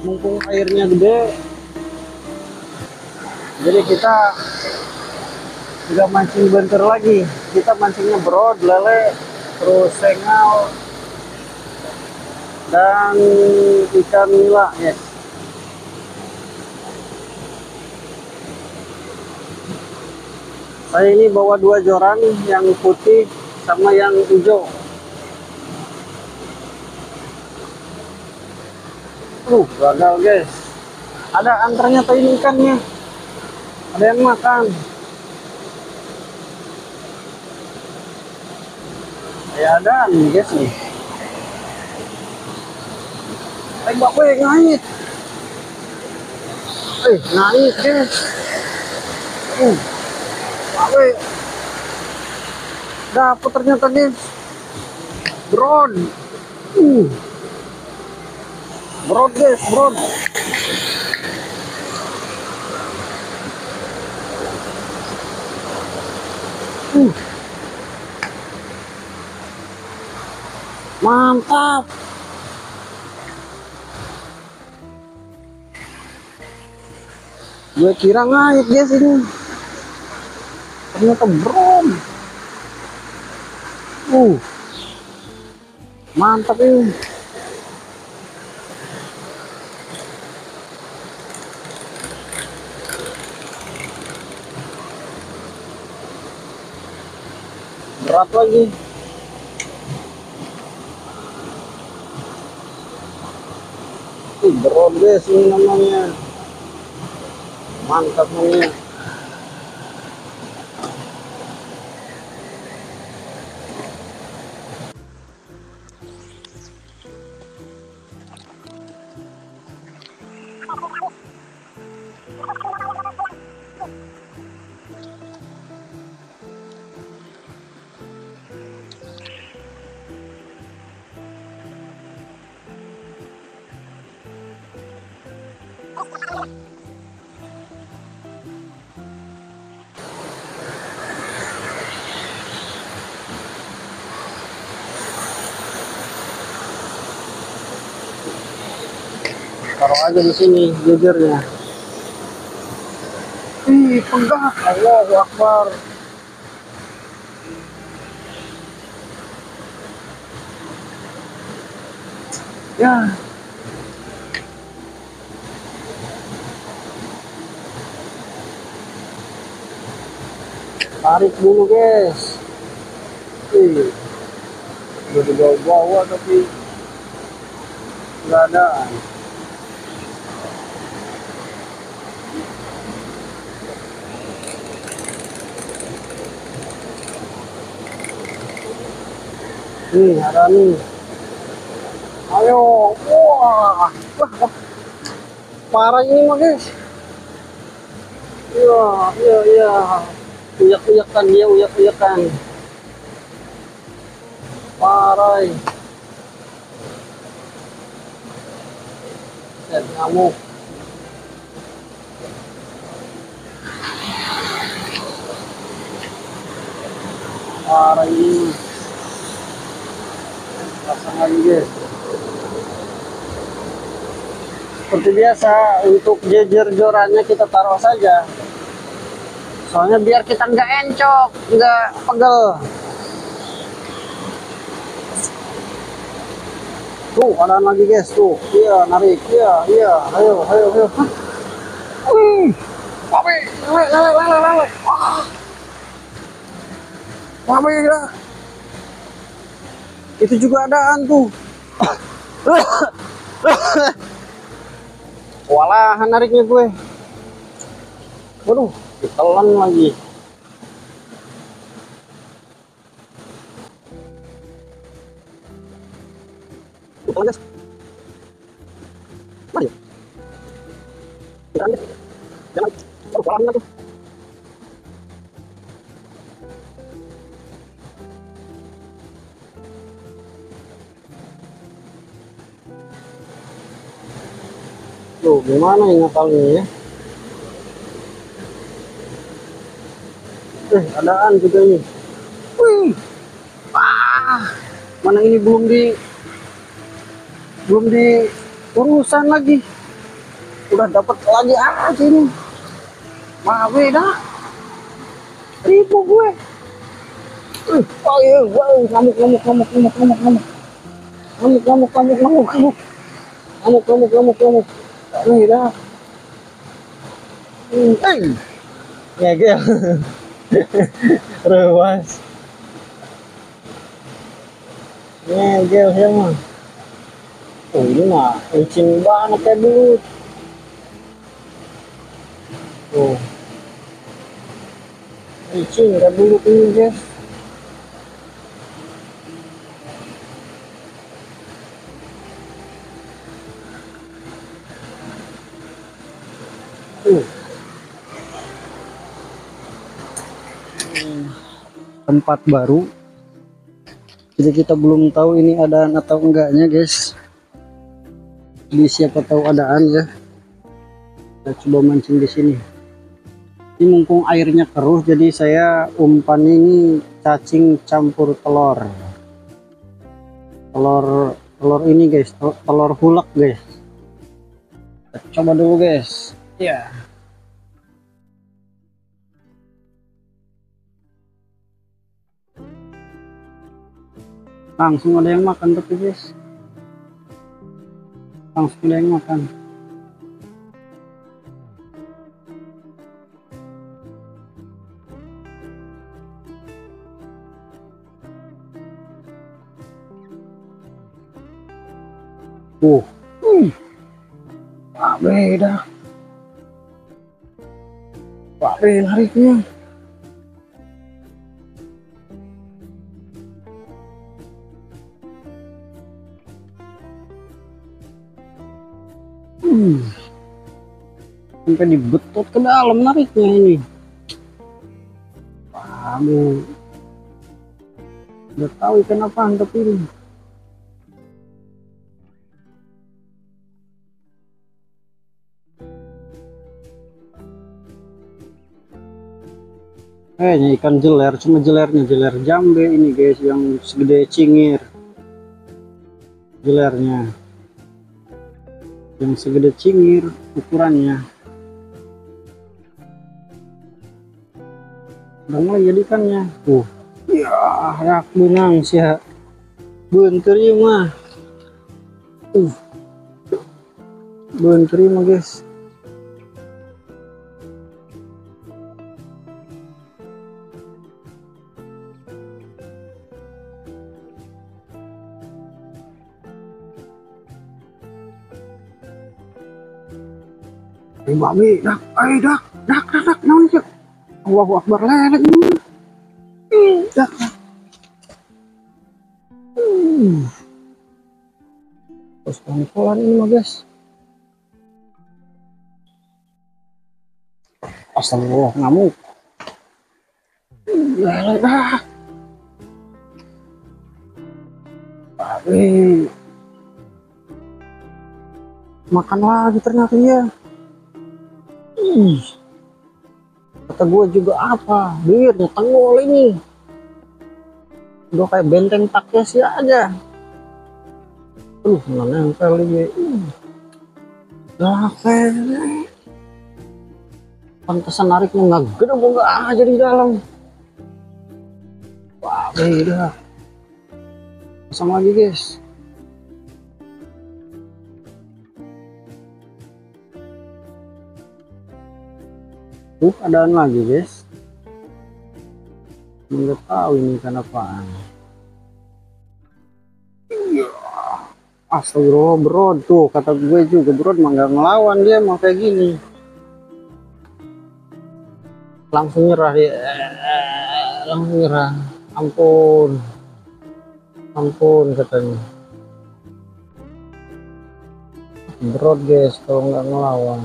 mumpung airnya gede, jadi kita nggak mancing bentar lagi, kita mancingnya brod, lele, terus sengal dan ikan nila, yes. Saya ini bawa 2 joran, yang putih sama yang hijau. Gagal guys. Ada antaranya ini ikannya. Ada yang makan. Ya ada nih guys nih. Tembak weh, ngait. Ngait guys. Weh. Dapat ternyata guys. Brod. Brod guys, brod. Mantap. Gue kira ngait guys ini. Ternyata brod. Mantap ini. Berat lagi. Brod guys ini namanya. Mantap namanya. Taruh aja di sini jejernya. Pegah. Allahu Akbar. Ya. Tarik dulu guys. Udah dibawa-bawa tapi nggak ada. Ada nih. Ayo. Wah. Parah ini mah guys. Iya. Uyak-uyakan dia, uyak-uyakan. Parah. Set nyamuk. Parah ini. Pasang lagi guys. Seperti biasa, untuk jejer jorannya kita taruh saja. Soalnya biar kita nggak encok, nggak pegel. Tuh, ada lagi guys, tuh. Iya, narik. Iya. Ayo. Papi, lele. Papi, ya. Itu juga adaan tuh. Walahan nariknya gue. Waduh, ditelan lagi. Ditelan guys. Mari. Ditelan guys. Jangan. Waduh, walahan tuh. Tuh, gimana ini ngatalnya ya? Adaan juga ini. Wih. Mana ini belum di urusan lagi. Udah dapat lagi apa sih ini? Mabe dah. Ribu gue. Oh iya, wow, ngamuk ngamuk ngamuk ngamuk ngamuk ngamuk. Ngamuk ngamuk ngamuk ngamuk ngamuk. Ngamuk ngamuk ngamuk ngamuk. Nih dah. Ngegel. Rewas. Ngegel ya mah. Oh ini mah licin banget ya dulu. Oh. Licin ya dulu ini guys. Tempat baru, jadi kita belum tahu ini adaan atau enggaknya guys. Jadi siapa tahu adaan ya. Kita coba mancing di sini. Ini mumpung airnya keruh, jadi saya umpan ini cacing campur telur. Telur ini guys, telur hulek guys. Kita coba dulu guys. Ya. Langsung ada yang makan tapi guys, langsung ada yang makan. Beda Pak Ben nariknya. Sampai dibetot ke dalam nariknya ini. Aduh, udah tahu ikan apaan tapi ini. Kayaknya ikan jeler, cuma jelernya jeler jambe ini guys, yang segede cingir. Jelernya yang segede cingir ukurannya. Udah mulai jadi ikannya. Ya rak benang sih ya. Benternya mah. Benternya mah guys. Babi, dak, naon cek. Allahu Akbar lele ini. Dak. Terus pelan ini mah guys. Astagfirullah, ngamuk. Lele dah. Babi. Makan lagi ternyata ya. Kata gue juga apa, birnya tenggol ini udah kayak benteng Takeshi aja. Mana nempel ini. Pantesan nariknya nggak gede aja di dalam. Wah beda. Pasang lagi guys. Adaan lagi guys. Nggak tahu ini ikan apaan. Astagfirullah bro, tuh kata gue juga bro mah nggak ngelawan, dia mau kayak gini langsung nyerah dia, langsung nyerah. Ampun katanya bro guys kalau nggak ngelawan.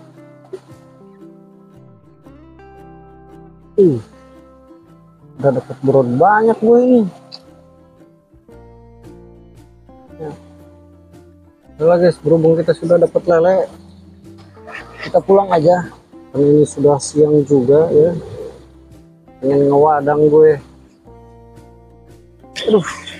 Udah dapet brod banyak gue ini ya. Udah guys, berhubung kita sudah dapat lele, kita pulang aja karena ini sudah siang juga ya. Pengen ngewadang gue. Aduh.